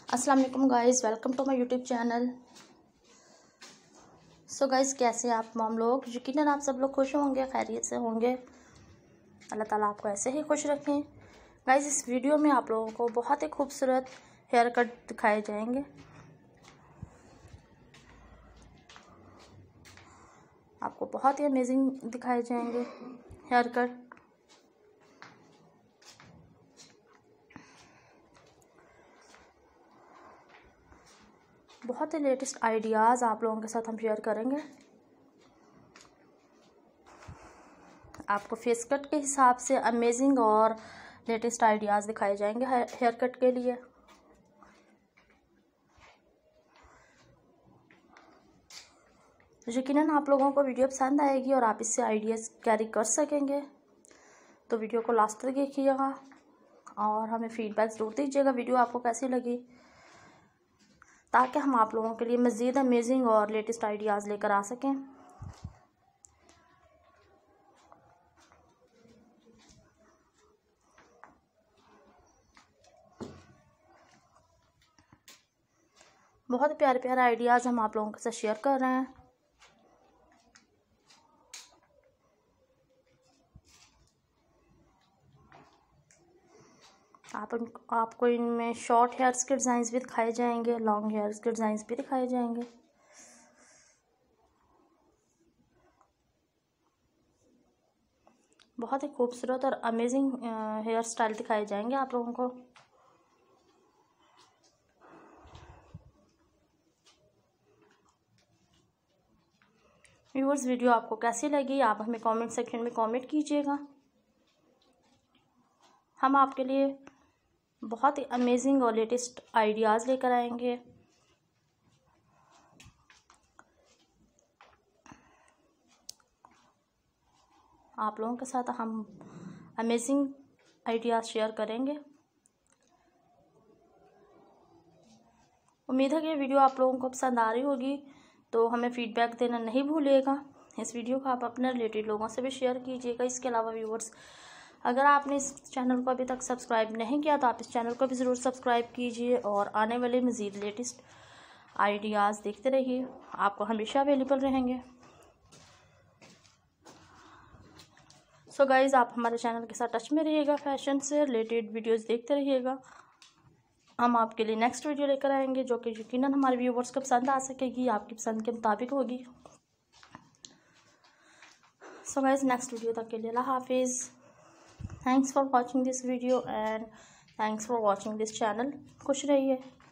अस्सलाम वालेकुम guys, welcome to my YouTube channel. So guys, कैसे हैं आप तमाम लोग? यकीनन आप सब लोग खुश होंगे, खैरियत से होंगे। अल्लाह ताला आपको ऐसे ही खुश रखें। गाइज़, इस वीडियो में आप लोगों को बहुत ही खूबसूरत हेयर कट दिखाए जाएंगे। आपको बहुत ही अमेजिंग दिखाए जाएंगे हेयर कट। बहुत ही लेटेस्ट आइडियाज़ आप लोगों के साथ हम शेयर करेंगे। आपको फेस कट के हिसाब से अमेजिंग और लेटेस्ट आइडियाज़ दिखाए जाएंगे हेयर कट के लिए। यकीनन आप लोगों को वीडियो पसंद आएगी और आप इससे आइडियाज़ कैरी कर सकेंगे। तो वीडियो को लास्ट तक देखिएगा और हमें फीडबैक ज़रूर दीजिएगा वीडियो आपको कैसी लगी, ताकि हम आप लोगों के लिए मज़ीद अमेजिंग और लेटेस्ट आइडियाज़ लेकर आ सकें। बहुत प्यारे प्यारे आइडियाज़ हम आप लोगों के साथ शेयर कर रहे हैं। आपको इनमें शॉर्ट हेयर्स के डिज़ाइंस भी दिखाए जाएंगे, लॉन्ग हेयर्स के डिज़ाइंस भी दिखाए जाएंगे। बहुत ही खूबसूरत और अमेजिंग हेयर स्टाइल दिखाए जाएंगे आप लोगों को। व्यूअर्स, वीडियो आपको कैसी लगी आप हमें कमेंट सेक्शन में कमेंट कीजिएगा। हम आपके लिए बहुत ही अमेजिंग और लेटेस्ट आइडियाज़ लेकर आएंगे। आप लोगों के साथ हम अमेजिंग आइडियाज़ शेयर करेंगे। उम्मीद है कि ये वीडियो आप लोगों को पसंद आ रही होगी, तो हमें फ़ीडबैक देना नहीं भूलिएगा। इस वीडियो को आप अपने रिलेटेड लोगों से भी शेयर कीजिएगा। इसके अलावा व्यूअर्स, अगर आपने इस चैनल को अभी तक सब्सक्राइब नहीं किया तो आप इस चैनल को भी ज़रूर सब्सक्राइब कीजिए और आने वाले मज़ीद लेटेस्ट आइडियाज़ देखते रहिए। आपको हमेशा अवेलेबल रहेंगे। सो गाइज़, आप हमारे चैनल के साथ टच में रहिएगा, फैशन से रिलेटेड वीडियोस देखते रहिएगा। हम आपके लिए नेक्स्ट वीडियो लेकर आएंगे जो कि यकीनन हमारे व्यूवर्स को पसंद आ सकेगी, आपकी पसंद के मुताबिक होगी। सो गाइज़, नेक्स्ट वीडियो तक के लिए अल्लाह हाफिज़। Thanks for watching this video and thanks for watching this channel. खुश रहिए।